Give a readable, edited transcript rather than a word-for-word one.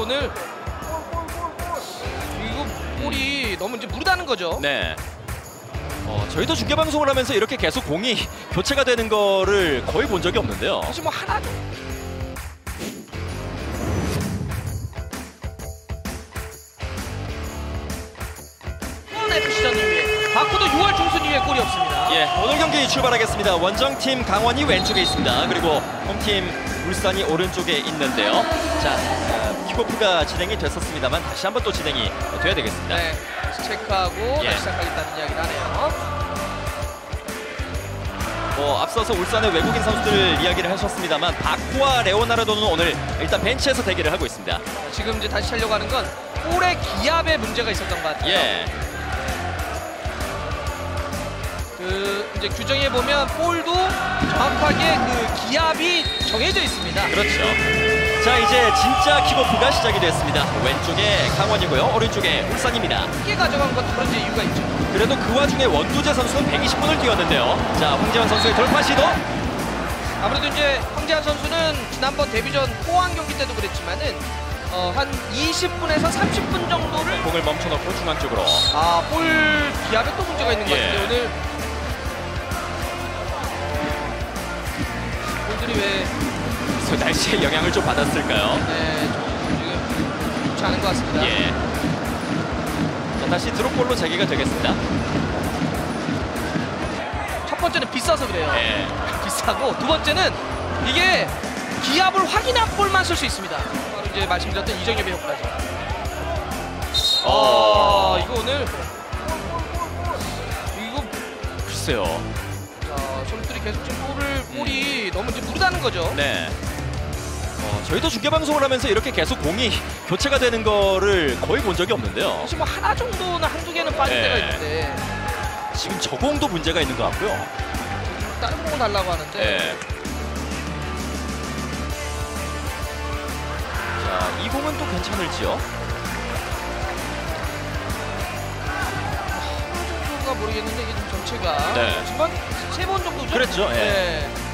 오늘 이거 볼이 너무 이제 무르다는 거죠. 네. 저희도 중계 방송을 하면서 이렇게 계속 공이 교체가 되는 거를 거의 본 적이 없는데요. 사실 뭐 하나 FC전 이후에 바코드 6월 중순 이후에 골이 없습니다. 예, 오늘 경기 출발하겠습니다. 원정팀 강원이 왼쪽에 있습니다. 그리고 홈팀 울산이 오른쪽에 있는데요. 자, 킥오프가 진행이 됐었습니다만 다시 한번 또 진행이 돼야 되겠습니다. 네, 체크하고 예. 다시 시작하겠다는 이야기를 하네요. 앞서서 울산의 외국인 선수들 이야기를 하셨습니다만 바코와 레오나르도는 오늘 일단 벤치에서 대기를 하고 있습니다. 지금 이제 다시 하려고 하는 건 볼의 기압에 문제가 있었던 것 같아요. 예. 이제 규정에 보면 볼도 정확하게 그 기압이 정해져 있습니다. 그렇죠. 자, 이제 진짜 킥오프가 시작이 됐습니다. 왼쪽에 강원이고요. 오른쪽에 울산입니다. 크게 가져간 것도 그런 이유가 있죠. 그래도 그 와중에 원두재 선수는 120분을 뛰었는데요. 자, 황재환 선수의 돌파 시도. 아무래도 이제 황재환 선수는 지난번 데뷔전 포항 경기 때도 그랬지만은 한 20분에서 30분 정도를 공을 멈춰놓고 중앙 쪽으로. 볼 기압에 또 문제가 있는 것 같은데 오늘 볼들이 왜 날씨의 영향을 좀 받았을까요? 네, 지금 좋지 않은 것 같습니다. 예. 자, 다시 드롭볼로 재개가 되겠습니다. 첫 번째는 비싸서 그래요. 예. 비싸고 두 번째는 이게 기압을 확인한 볼만 쓸 수 있습니다. 바로 이제 말씀드렸던 이정엽의 효과죠. 이거 오늘 이거 글쎄요. 선수들이 계속 지금 볼이 너무 이제 무르다는 거죠. 네. 저희도 중계 방송을 하면서 이렇게 계속 공이 교체가 되는 거를 거의 본 적이 없는데요. 사실 뭐 하나 정도는 한두 개는 빠질 네. 때가 있는데 지금 저 공도 문제가 있는 것 같고요. 다른 공을 달라고 하는데 네. 자, 이 공은 또 괜찮을지요? 하나 정도가 모르겠는데 이게 좀 전체가 네. 지금 3번 정도죠? 그랬죠. 예. 네.